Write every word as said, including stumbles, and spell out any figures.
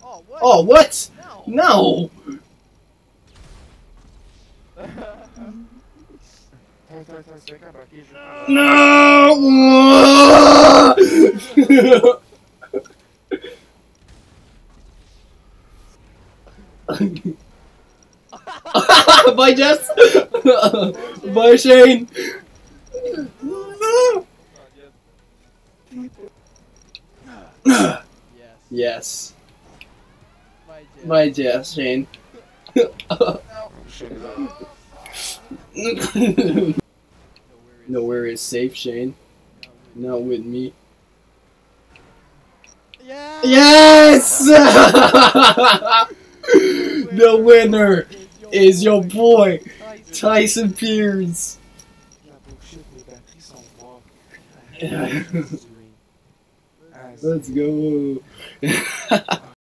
Oh, what? Oh, what? No! No! No! Bye, Jess! Bye, Shane! Yes. Yes. My Jess. Bye, Jess, Shane. Nowhere is safe, Shane. Not with me. Yeah. Yes! The winner is your boy, Tyson Pierce. Let's go.